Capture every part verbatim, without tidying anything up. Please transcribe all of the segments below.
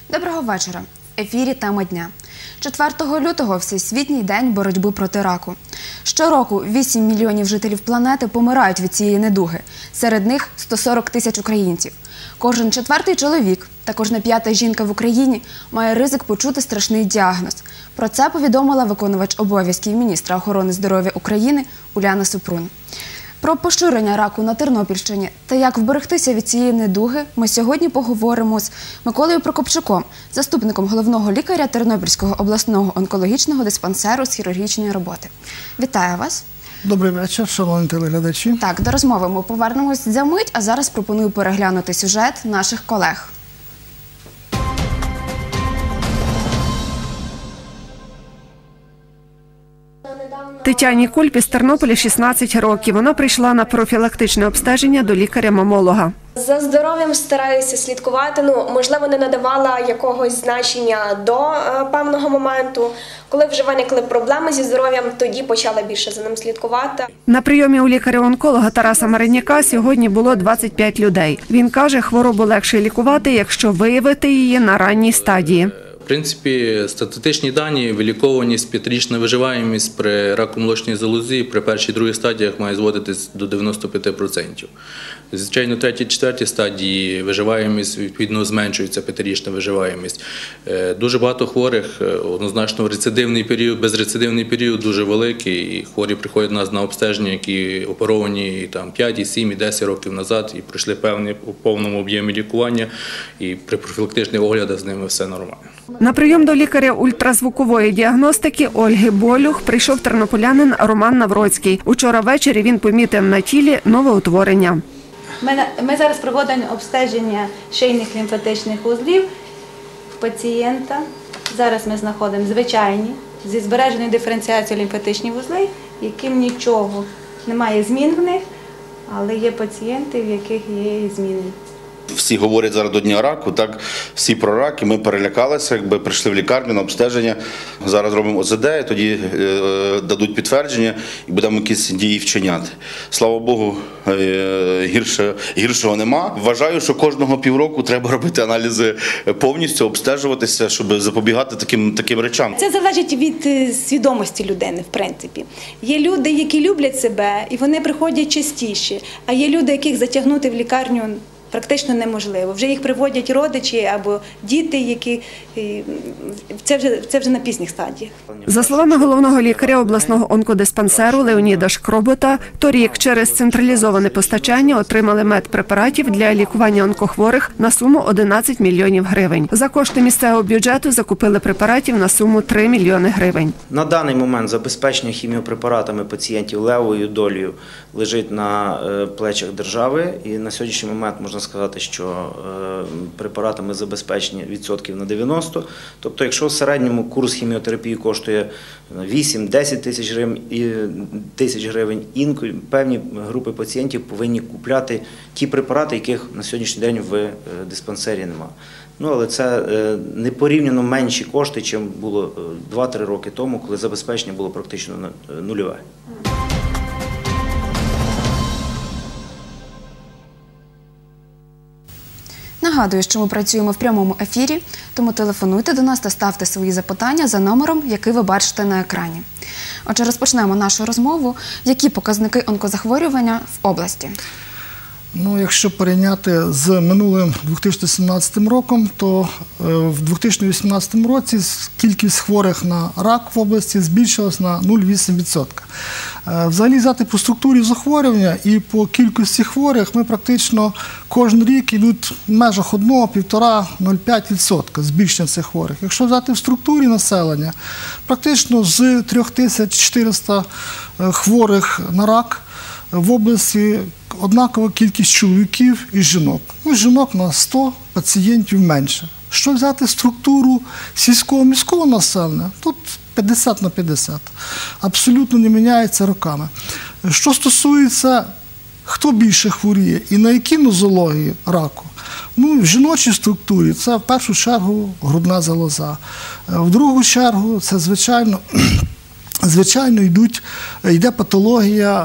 Доброго вечора. В ефірі «Тема дня». четвертого лютого – Всесвітній день боротьби проти раку. Щороку вісім мільйонів жителів планети помирають від цієї недуги. Серед них сто сорок тисяч українців. Кожен четвертий чоловік та кожна п'ята жінка в Україні має ризик почути страшний діагноз. Про це повідомила виконувач обов'язків міністра охорони здоров'я України Уляна Супрун. Про поширення раку на Тернопільщині та як вберегтися від цієї недуги ми сьогодні поговоримо з Миколою Прокопчуком, заступником головного лікаря Тернопільського обласного онкологічного диспансеру з хірургічної роботи. Вітаю вас! Добрий вечір, шановні телеглядачі. Так, до розмови ми повернемось за мить, а зараз пропоную переглянути сюжет наших колег. Тетяні Кульпі з Тернополя шістнадцять років. Вона прийшла на профілактичне обстеження до лікаря-мамолога. За здоров'ям стараюся слідкувати. Ну, можливо, не надавала якогось значення до е, певного моменту. Коли вже виникли проблеми зі здоров'ям, тоді почала більше за ним слідкувати. На прийомі у лікаря-онколога Тараса Мариняка сьогодні було двадцять п'ять людей. Він каже, хворобу легше лікувати, якщо виявити її на ранній стадії. В принципі, статистичні дані, виліковуваність, п'ятирічна виживаємість при раку молочної залози при першій і другій стадіях має зводитись до дев'яноста п'яти відсотків. Звичайно, в третій, четвертій стадії виживаємість, відповідно, зменшується п'ятирічна виживаємість. Дуже багато хворих, однозначно, рецидивний період, безрецидивний період дуже великий, і хворі приходять до нас на обстеження, які оперовані там, п'ять, сім, десять років назад і пройшли певні, у повному об'ємі лікування, і при профілактичних оглядах з ними все нормально. На прийом до лікаря ультразвукової діагностики Ольги Болюх прийшов тернополянин Роман Навроцький. Учора ввечері він помітив на тілі новоутворення. Ми зараз проводимо обстеження шийних лімфатичних вузлів пацієнта. Зараз ми знаходимо звичайні, зі збереженою диференціацією лімфатичні вузли, яким нічого немає змін в них, але є пацієнти, в яких є зміни. Всі говорять зараз до Дня раку, так, всі про рак, і ми перелякалися, якби прийшли в лікарню на обстеження. Зараз робимо О З Д, тоді е, дадуть підтвердження і будемо якісь дії вчиняти. Слава Богу, е, гірше, гіршого нема. Вважаю, що кожного півроку треба робити аналізи повністю, обстежуватися, щоб запобігати таким, таким речам. Це залежить від свідомості людини, в принципі. Є люди, які люблять себе, і вони приходять частіше, а є люди, яких затягнути в лікарню практично неможливо. Вже їх приводять родичі або діти, які це вже, це вже на пізніх стадіях. За словами головного лікаря обласного онкодиспансеру Леоніда Шкробота, торік через централізоване постачання отримали медпрепаратів для лікування онкохворих на суму одинадцять мільйонів гривень. За кошти місцевого бюджету закупили препаратів на суму три мільйони гривень. На даний момент забезпечення хіміопрепаратами пацієнтів левою долею лежить на плечах держави, і на сьогоднішній момент можна сказати, що препаратами забезпечені відсотків на дев'яносто. Тобто, якщо в середньому курс хіміотерапії коштує вісім-десять тисяч гривень, інколи певні групи пацієнтів повинні купляти ті препарати, яких на сьогоднішній день в диспансері немає. Ну, але це непорівняно менші кошти, ніж було два-три роки тому, коли забезпечення було практично нульове. Нагадую, що ми працюємо в прямому ефірі, тому телефонуйте до нас та ставте свої запитання за номером, який ви бачите на екрані. Отже, розпочнемо нашу розмову. Які показники онкозахворювання в області? Ну, якщо порівняти з минулим дві тисячі сімнадцятим роком, то в дві тисячі вісімнадцятому році кількість хворих на рак в області збільшилась на нуль цілих вісім десятих відсотка. Взагалі, взяти по структурі захворювання і по кількості хворих, ми практично кожен рік йдуть в межах одного-півтора - нуль цілих п'ять десятих відсотка збільшення цих хворих. Якщо взяти в структурі населення, практично з трьох тисяч чотирьохсот хворих на рак в області однакова кількість чоловіків і жінок. Ну, жінок на сто пацієнтів менше. Що взяти структуру сільського міського населення? Тут п'ятдесят на п'ятдесят. Абсолютно не міняється роками. Що стосується, хто більше хворіє і на які нозології раку? Ну, в жіночій структурі це в першу чергу грудна залоза. В другу чергу це, звичайно, звичайно йдуть, йде патологія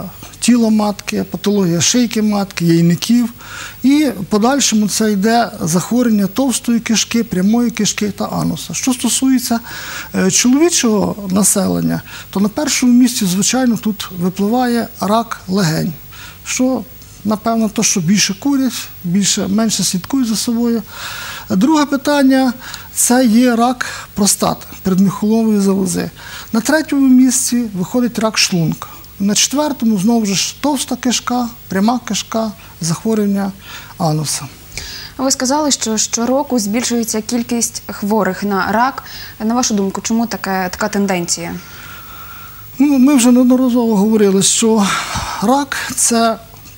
тіла матки, патологія шийки матки, яйників. І в подальшому це йде захворювання товстої кишки, прямої кишки та ануса. Що стосується е, чоловічого населення, то на першому місці, звичайно, тут випливає рак легень, що, напевно, то, що більше курять, більше, менше слідкують за собою. Друге питання – це є рак простати, передміхурової залози. На третьому місці виходить рак шлунка. На четвертому, знову ж, товста кишка, пряма кишка, захворювання ануса. Ви сказали, що щороку збільшується кількість хворих на рак. На вашу думку, чому така, така тенденція? Ну, ми вже неодноразово говорили, що рак – це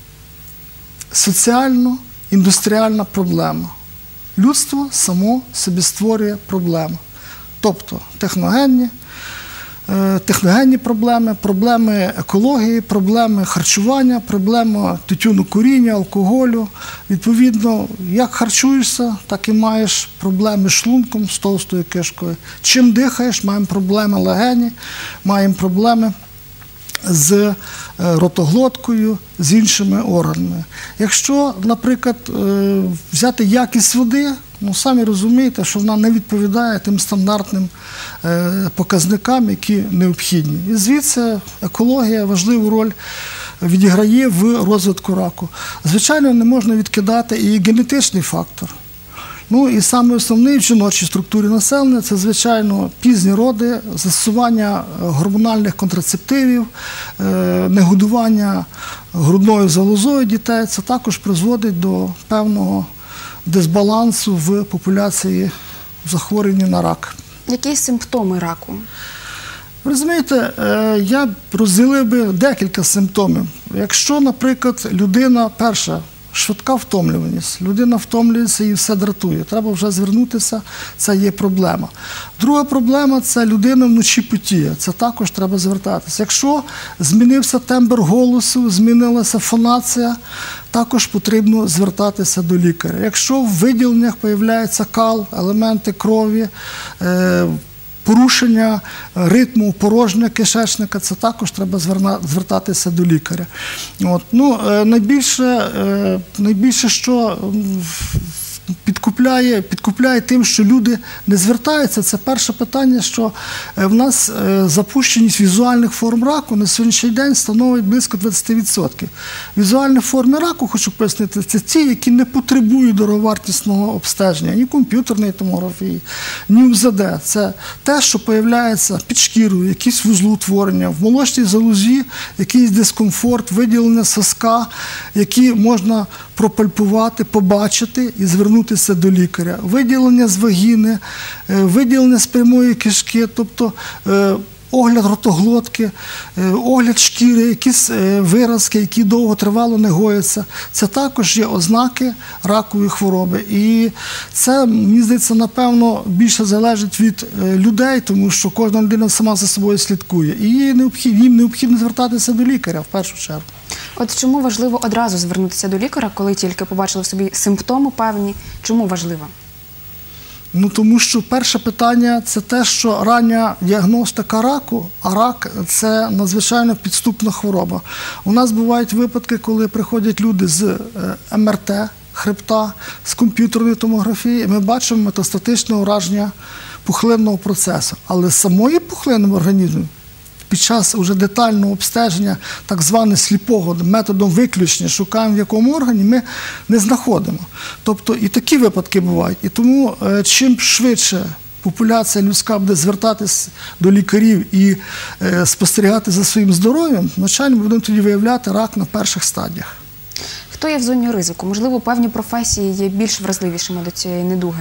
соціально-індустріальна проблема. Людство само собі створює проблеми. Тобто техногенні, техногенні проблеми, проблеми екології, проблеми харчування, проблеми тютюнокуріння, алкоголю. Відповідно, як харчуєшся, так і маєш проблеми з шлунком, з товстою кишкою. Чим дихаєш, маємо проблеми легені, маємо проблеми з ротоглоткою, з іншими органами. Якщо, наприклад, взяти якість води, ну, самі розумієте, що вона не відповідає тим стандартним показникам, які необхідні. І звідси екологія важливу роль відіграє в розвитку раку. Звичайно, не можна відкидати і генетичний фактор. Ну і саме основний в жіночій структурі населення – це, звичайно, пізні роди, застосування гормональних контрацептивів, негодування грудною залозою дітей. Це також призводить до певного дисбалансу в популяції захворювання на рак. Які симптоми раку? Ви розумієте, я розділив би декілька симптомів. Якщо, наприклад, людина, перша, швидка втомлюваність, людина втомлюється і все дратує, треба вже звернутися, це є проблема. Друга проблема – це людина вночі потіє, це також треба звертатися. Якщо змінився тембр голосу, змінилася фонація, також потрібно звертатися до лікаря. Якщо в виділеннях з'являється кал, елементи крові, порушення ритму порожнього кишечника, це також треба звертатися до лікаря. От. Ну, найбільше, найбільше, що підкупляє, підкупляє тим, що люди не звертаються, це перше питання, що в нас запущеність візуальних форм раку на сьогоднішній день становить близько двадцять відсотків. Візуальні форми раку, хочу пояснити, це ті, які не потребують дороговартісного обстеження, ні комп'ютерної томографії, ні У З Д. Це те, що з'являється під шкірою, якісь вузлоутворення, в молочній залозі якийсь дискомфорт, виділення соска, які можна пропальпувати, побачити і звернутися до лікаря. Виділення з вагіни, виділення з прямої кишки, тобто огляд ротоглотки, огляд шкіри, якісь виразки, які довготривало не гояться. Це також є ознаки ракової хвороби. І це, мені здається, напевно, більше залежить від людей, тому що кожна людина сама за собою слідкує. І їм необхідно звертатися до лікаря в першу чергу. От чому важливо одразу звернутися до лікаря, коли тільки побачили в собі симптоми певні? Чому важливо? Ну, тому що перше питання – це те, що рання діагностика раку, а рак – це надзвичайно підступна хвороба. У нас бувають випадки, коли приходять люди з Ем Ер Те, хребта, з комп'ютерної томографії, і ми бачимо метастатичне ураження пухлинного процесу. Але самої пухлини в організмі під час уже детального обстеження, так званого сліпого, методом виключення, шукаємо в якому органі, ми не знаходимо. Тобто і такі випадки бувають. І тому чим швидше популяція людська буде звертатись до лікарів і е, спостерігати за своїм здоров'ям, звичайно, ми будемо тоді виявляти рак на перших стадіях. Хто є в зоні ризику? Можливо, певні професії є більш вразливішими до цієї недуги?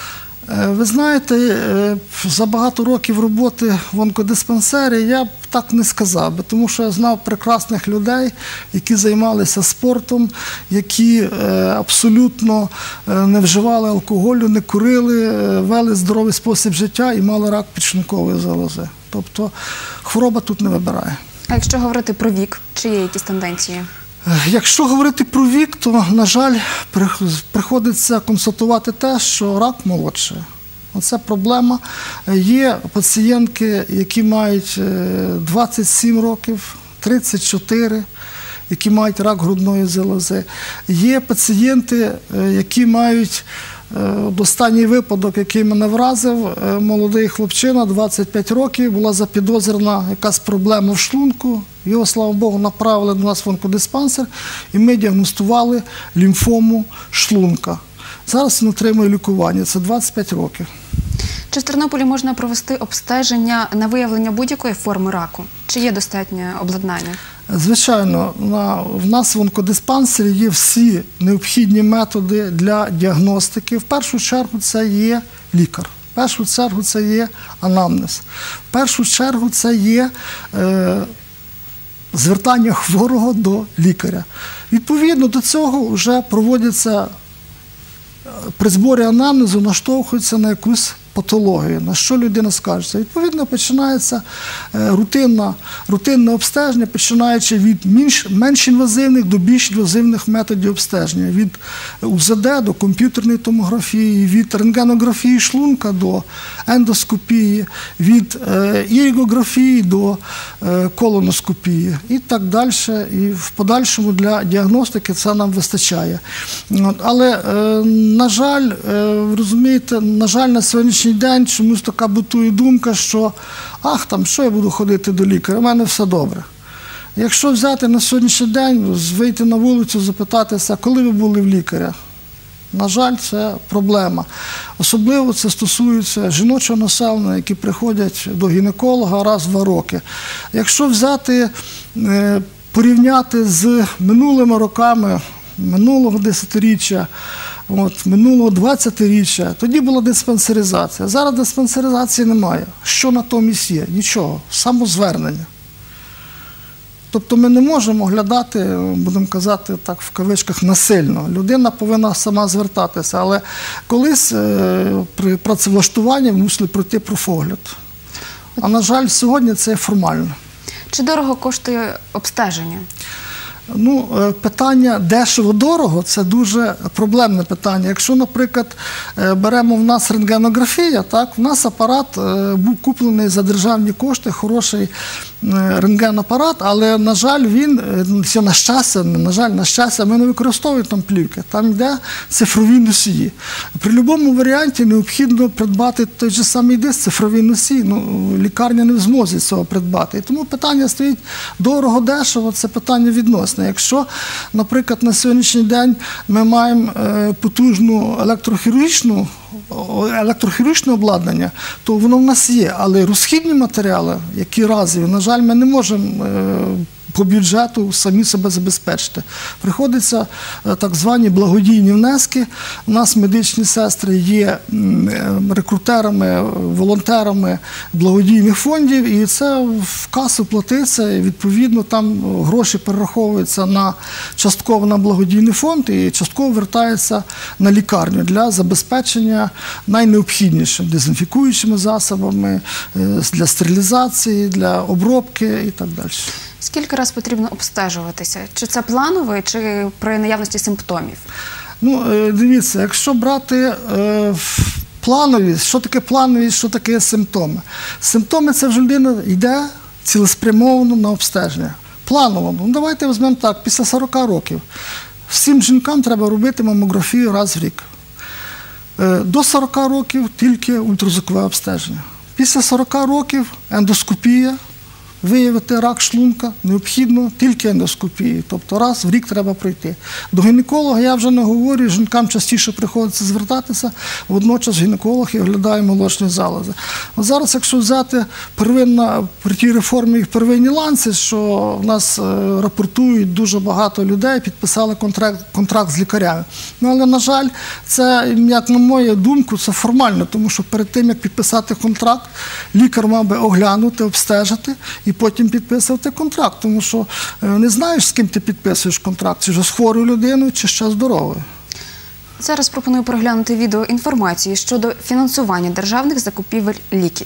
Ви знаєте, за багато років роботи в онкодиспансері я б так не сказав би, тому що я знав прекрасних людей, які займалися спортом, які абсолютно не вживали алкоголю, не курили, вели здоровий спосіб життя і мали рак підшлункової залози. Тобто хвороба тут не вибирає. А якщо говорити про вік, чи є якісь тенденції? Якщо говорити про вік, то, на жаль, приходиться констатувати те, що рак молодший. Оце проблема. Є пацієнтки, які мають двадцять сім років, тридцять чотири, які мають рак грудної залози. Є пацієнти, які мають останній випадок, який мене вразив, молодий хлопчина, двадцять п'ять років, була запідозрена якась проблема в шлунку. Його, слава Богу, направили до нас в онкодиспансер, і ми діагностували лімфому шлунка. Зараз він отримує лікування, це двадцять п'ять років. Чи в Тернополі можна провести обстеження на виявлення будь-якої форми раку? Чи є достатнє обладнання? Звичайно, на, в нас в онкодиспансері є всі необхідні методи для діагностики. В першу чергу це є лікар, в першу чергу це є анамнез, в першу чергу це є е, звертання хворого до лікаря. Відповідно до цього вже проводяться при зборі анамнезу, наштовхуються на якусь патологію, на що людина скаржиться. Відповідно, починається рутинне, рутинне обстеження, починаючи від менш, менш інвазивних до більш інвазивних методів обстеження. Від УЗД до комп'ютерної томографії, від рентгенографії шлунка до ендоскопії, від е, іригографії до е, колоноскопії і так далі. І в подальшому для діагностики це нам вистачає. Але, е, на жаль, е, розумієте, на жаль, на сьогоднішній день чомусь така бутує думка, що ах, там, що я буду ходити до лікаря, у мене все добре. Якщо взяти на сьогоднішній день, вийти на вулицю, запитатися, коли ви були в лікаря, на жаль, це проблема. Особливо це стосується жіночого населення, які приходять до гінеколога раз в два роки. Якщо взяти, порівняти з минулими роками, минулого десятиріччя, От, минулого двадцятиріччя, тоді була диспансеризація. Зараз диспансеризації немає. Що натомість є? Нічого. Самозвернення. Тобто ми не можемо оглядати, будемо казати так в кавичках, насильно. Людина повинна сама звертатися. Але колись е, при працевлаштуванні мусили пройти профогляд. А на жаль, сьогодні це формально. Чи дорого коштує обстеження? Ну, питання дешево-дорого – це дуже проблемне питання. Якщо, наприклад, беремо в нас рентгенографія, так, в нас апарат був куплений за державні кошти, хороший рентгенапарат, але, на жаль, він, все на щастя, на жаль, на щастя, ми не використовуємо там плівки, там йде цифрові носії. При будь-якому варіанті необхідно придбати той же самий диск, цифровий носій, ну, лікарня не в змозі цього придбати. І тому питання стоїть дорого-дешево, це питання відносне. Якщо, наприклад, на сьогоднішній день ми маємо потужну електрохірургічну, електрохірургічне обладнання, то воно в нас є, але розхідні матеріали, які разові, на жаль, ми не можемо по бюджету самі себе забезпечити. Приходиться так звані благодійні внески. У нас медичні сестри є рекрутерами, волонтерами благодійних фондів, і це в касу платиться, і відповідно там гроші перераховуються на частково на благодійний фонд і частково вертаються на лікарню для забезпечення найнеобхіднішим дезінфікуючими засобами, для стерилізації, для обробки і так далі. Скільки раз потрібно обстежуватися? Чи це планово, чи при наявності симптомів? Ну, дивіться, якщо брати е, плановість, що таке плановість, що таке симптоми? Симптоми – це вже людина йде цілеспрямовано на обстеження. Планово, ну давайте візьмемо так, після сорока років. Всім жінкам треба робити мамографію раз в рік. Е, до сорока років тільки ультразвукове обстеження. Після сорока років ендоскопія. Виявити рак шлунка необхідно тільки ендоскопії, тобто раз в рік треба пройти. До гінеколога я вже не говорю, жінкам частіше приходиться звертатися, водночас гінеколог і оглядає молочні залози. От зараз, якщо взяти первинна, при тій реформі первинні ланці, що в нас рапортують дуже багато людей, підписали контракт, контракт з лікарями. Ну, але, на жаль, це, як на мою думку, це формально, тому що перед тим, як підписати контракт, лікар мав би оглянути, обстежити, і потім підписувати контракт, тому що не знаєш, з ким ти підписуєш контракт, чи вже з хворою людиною, чи ще здоровою. Зараз пропоную переглянути відео інформації щодо фінансування державних закупівель ліків.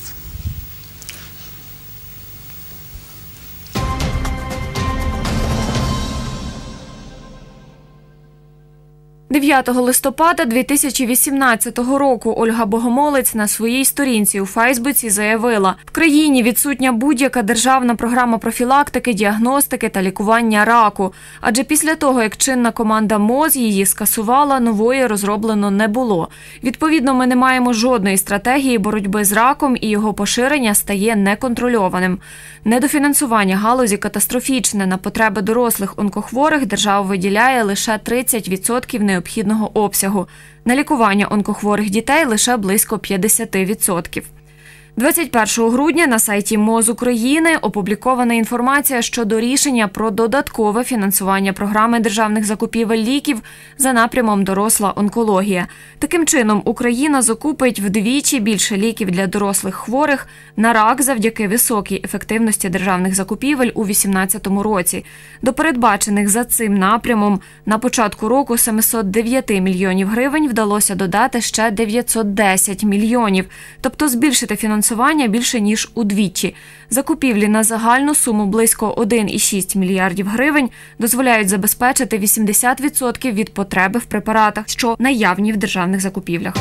дев'ятого листопада дві тисячі вісімнадцятого року Ольга Богомолець на своїй сторінці у Фейсбуці заявила: «В країні відсутня будь-яка державна програма профілактики, діагностики та лікування раку. Адже після того, як чинна команда МОЗ її скасувала, нової розроблено не було. Відповідно, ми не маємо жодної стратегії боротьби з раком і його поширення стає неконтрольованим. Недофінансування галузі катастрофічне. На потреби дорослих онкохворих держава виділяє лише тридцять відсотків необхідного обсягу. На лікування онкохворих дітей лише близько п'ятдесят відсотків». двадцять першого грудня на сайті МОЗ України опублікована інформація щодо рішення про додаткове фінансування програми державних закупівель ліків за напрямом «Доросла онкологія». Таким чином, Україна закупить вдвічі більше ліків для дорослих хворих на рак завдяки високій ефективності державних закупівель у дві тисячі вісімнадцятому році. До передбачених за цим напрямом на початку року семисот дев'яти мільйонів гривень вдалося додати ще дев'ятсот десять мільйонів, тобто збільшити фінансування фінансування більше ніж удвічі. Закупівлі на загальну суму близько один цілих шість мільярдів гривень дозволяють забезпечити вісімдесят відсотків від потреби в препаратах, що наявні в державних закупівлях.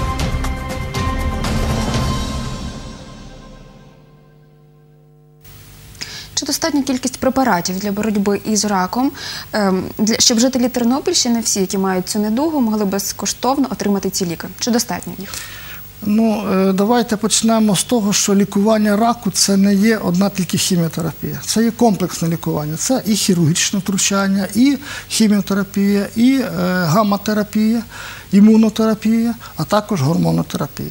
Чи достатня кількість препаратів для боротьби із раком, щоб жителі Тернопільщини, всі, які мають цю недугу, могли безкоштовно отримати ці ліки? Чи достатньо їх? Ну, давайте почнемо з того, що лікування раку – це не є одна тільки хіміотерапія. Це є комплексне лікування. Це і хірургічне втручання, і хіміотерапія, і гамма-терапія, імунотерапія, а також гормонотерапія.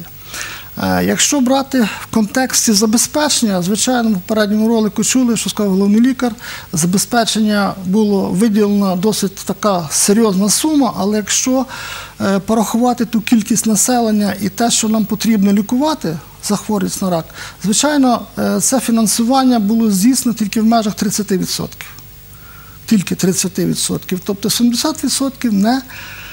Якщо брати в контексті забезпечення, звичайно, в попередньому ролику чули, що сказав головний лікар, забезпечення було виділено досить така серйозна сума, але якщо порахувати ту кількість населення і те, що нам потрібно лікувати, захворюваність на рак, звичайно, це фінансування було здійснено тільки в межах тридцять відсотків. Тільки тридцять відсотків. Тобто сімдесят відсотків не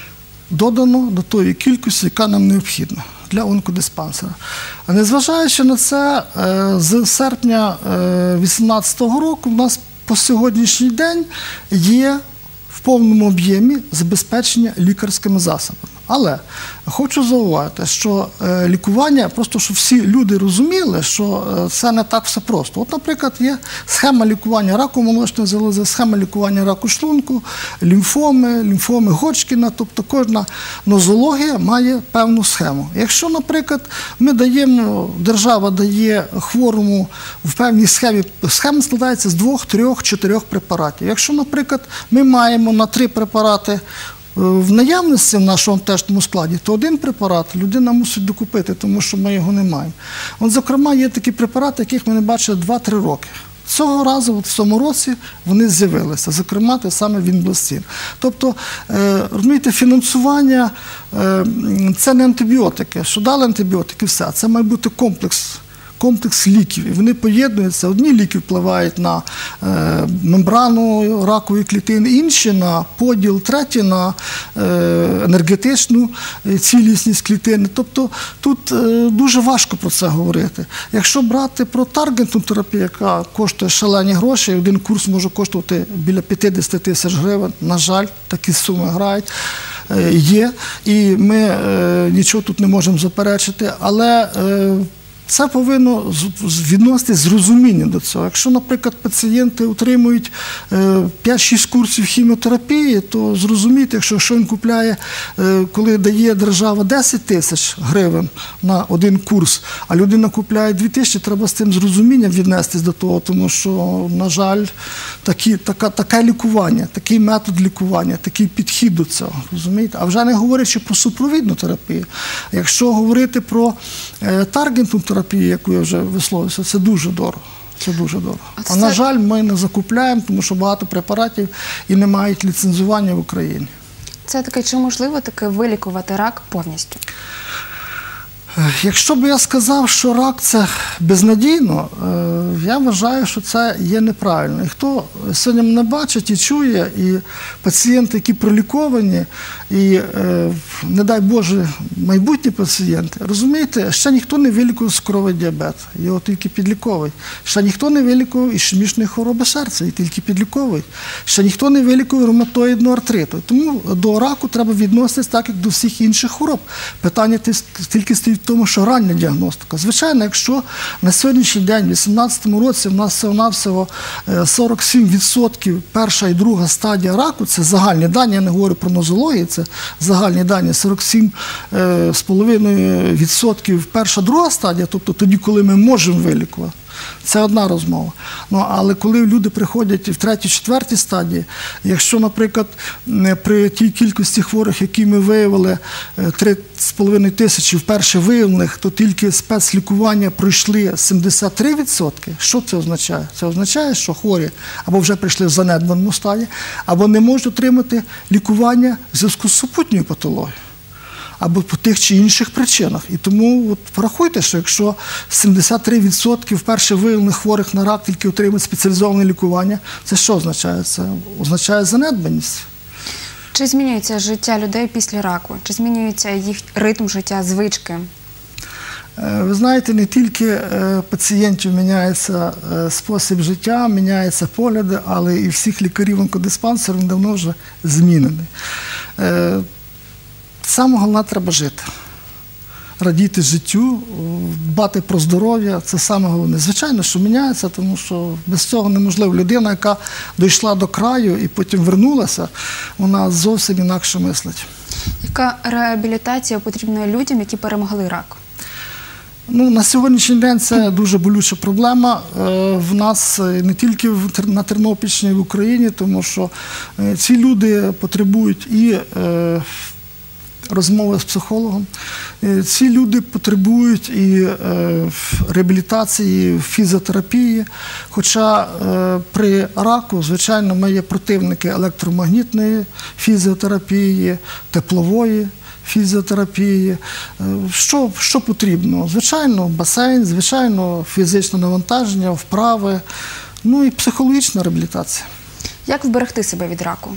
додано до тої кількості, яка нам необхідна для онкодиспансера. А незважаючи на це, з серпня дві тисячі вісімнадцятого року у нас по сьогоднішній день є в повному об'ємі забезпечення лікарськими засобами. Але хочу зауважити, що лікування, просто щоб всі люди розуміли, що це не так все просто. От, наприклад, є схема лікування раку молочної залози, схема лікування раку шлунку, лімфоми, лімфоми Годжкіна, тобто кожна нозологія має певну схему. Якщо, наприклад, ми даємо, держава дає хворому в певній схемі, схема складається з двох, трьох, чотирьох препаратів. Якщо, наприклад, ми маємо на три препарати в наявності в нашому аптечному складі, то один препарат людина мусить докупити, тому що ми його не маємо. От, зокрема, є такі препарати, яких ми не бачили два-три роки. Цього разу, от в цьому році, вони з'явилися. Зокрема, те саме Вінбластин. Тобто, розумієте, фінансування – це не антибіотики. Що дали антибіотики – все. Це має бути комплекс. комплекс ліків. І вони поєднуються. Одні ліки впливають на е, мембрану ракової клітини, інші на поділ, треті на е, енергетичну цілісність клітини. Тобто тут е, дуже важко про це говорити. Якщо брати про таргетну терапію, яка коштує шалені гроші, один курс може коштувати біля п'ятдесят тисяч гривень, на жаль, такі суми грають. Є, і ми е, нічого тут не можемо заперечити, але е, це повинно відноситись з розумінням до цього. Якщо, наприклад, пацієнти отримують п'ять-шість курсів хіміотерапії, то зрозумійте, якщо він купляє, коли дає держава десять тисяч гривень на один курс, а людина купляє дві тисячі, треба з цим з розумінням віднестись до того, тому що, на жаль, такі, така, таке лікування, такий метод лікування, такий підхід до цього, розумієте? А вже не говорячи про супровідну терапію. Якщо говорити про е, таргетну терапію, яку я вже висловився, це дуже дорого. Це дуже дорого. А, а на жаль, ми не закупляємо, тому що багато препаратів і не мають ліцензування в Україні. Це таке, чи можливо таке вилікувати рак повністю? Якщо б я сказав, що рак – це безнадійно, я вважаю, що це є неправильно. І хто сьогодні мене бачить і чує, і пацієнти, які проліковані, і, не дай Боже, майбутні пацієнти, розумієте, ще ніхто не вилікував цукровий діабет, його тільки підліковують. Ще ніхто не вилікував ішемічної хвороби серця, і тільки підліковують. Ще ніхто не вилікував ревматоїдного артриту. Тому до раку треба відноситись так, як до всіх інших хвороб. Питання тільки стоїть в тому, що рання діагностика. Звичайно, якщо на сьогоднішній день, у дві тисячі вісімнадцятому році, в нас всього-навсього сорок сім відсотків перша і друга стадія раку, це загальні дані, я не говорю про нозологію, це загальні дані, сорок сім з половиною відсотків перша, друга стадія, тобто тоді, коли ми можемо вилікувати. Це одна розмова. Ну, але коли люди приходять в третій, четвертій стадії, якщо, наприклад, при тій кількості хворих, які ми виявили, три з половиною тисячі вперше виявлених, то тільки спецлікування пройшли сімдесят три відсотки, що це означає? Це означає, що хворі або вже прийшли в занедбаному стані, або не можуть отримати лікування в зв'язку з супутньою патологією, або по тих чи інших причинах. І тому от порахуйте, що якщо сімдесят три відсотки вперше виявлених хворих на рак тільки отримують спеціалізоване лікування, це що означає? Це означає занедбаність. Чи змінюється життя людей після раку? Чи змінюється їх ритм життя, звички? Ви знаєте, не тільки пацієнтів міняється спосіб життя, міняються погляди, але і всіх лікарів онкодиспансерів давно вже змінений. Саме головне, треба жити, радіти життю, дбати про здоров'я – це саме головне. Звичайно, що міняється, тому що без цього неможливо. Людина, яка дійшла до краю і потім вернулася, вона зовсім інакше мислить. Яка реабілітація потрібна людям, які перемогли рак? Ну, на сьогоднішній день це дуже болюча проблема в нас не тільки на Тернопільщині, в Україні, тому що ці люди потребують і розмови з психологом. Ці люди потребують і реабілітації, фізіотерапії, хоча при раку, звичайно, ми є противники електромагнітної фізіотерапії, теплової фізіотерапії. Що, що потрібно? Звичайно, басейн, звичайно, фізичне навантаження, вправи, ну і психологічна реабілітація. Як вберегти себе від раку?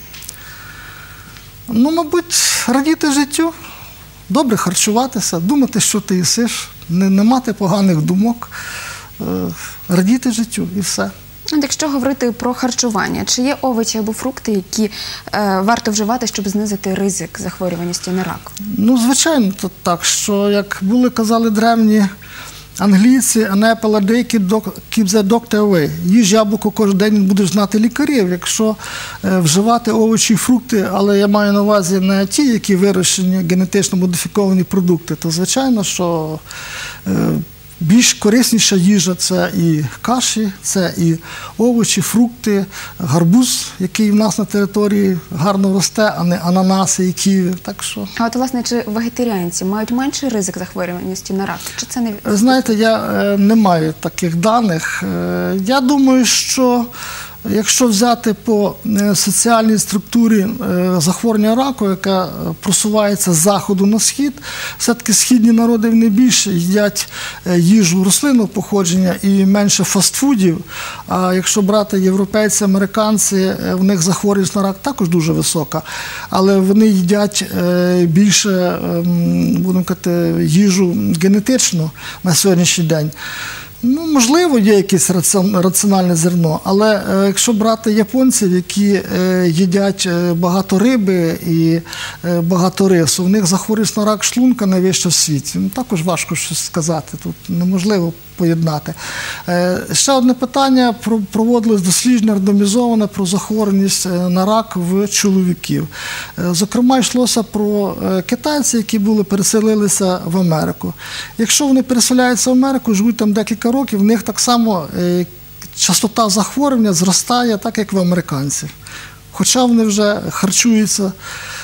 Ну, мабуть, радіти життю, добре харчуватися, думати, що ти їсиш, не, не мати поганих думок, е, радіти життю і все. Якщо говорити про харчування, чи є овочі або фрукти, які е, варто вживати, щоб знизити ризик захворюваності на рак? Ну, звичайно, то так, що, як були, казали древні англійці, an apple a day keeps the doctor away. Їж яблуко кожен день, будеш знати лікарів. Якщо е, вживати овочі і фрукти, але я маю на увазі не ті, які вирощені, генетично модифіковані продукти, то звичайно, що е, більш корисніша їжа – це і каші, це і овочі, фрукти, гарбуз, який в нас на території гарно росте, а не ананаси і ківі. Так що... А от, власне, чи вегетаріанці мають менший ризик захворюваності на рак? Чи це не... Знаєте, я е, не маю таких даних. Е, я думаю, що якщо взяти по соціальній структурі захворювання раку, яка просувається з заходу на схід, все-таки східні народи вони більше їдять їжу рослинного походження і менше фастфудів. А якщо брати європейці, американці, в них захворюваність на рак також дуже висока. Але вони їдять більше, будемо казати, їжу генетичну на сьогоднішній день. Ну, можливо, є якесь раціональне зерно, але е, якщо брати японців, які е, їдять багато риби і е, багато рису, у них захворюваність на рак шлунка найвища в світі. Ну, також важко щось сказати, тут неможливо поєднати. Е, ще одне питання, проводилось дослідження рандомізоване про захворюваність на рак в чоловіків. Е, зокрема, йшлося про е, китайців, які були, переселилися в Америку. Якщо вони переселяються в Америку, живуть там декілька років, в них так само е, частота захворювання зростає, так як в американців. Хоча вони вже харчуються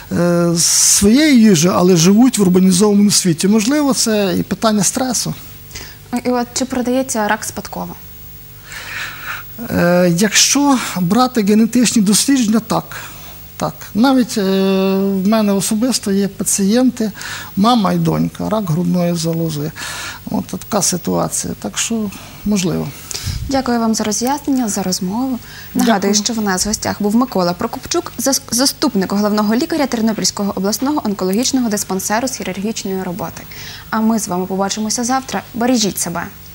е, своєю їжею, але живуть в урбанізованому світі. Можливо, це і питання стресу. І от чи продається рак спадково? Е, якщо брати генетичні дослідження, так. Так, навіть е, в мене особисто є пацієнти, мама і донька, рак грудної залози. От така ситуація, так що можливо. Дякую вам за роз'яснення, за розмову. Нагадую, Дякую. що в нас в гостях був Микола Прокопчук, зас- заступник головного лікаря Тернопільського обласного онкологічного диспансеру з хірургічної роботи. А ми з вами побачимося завтра. Бережіть себе.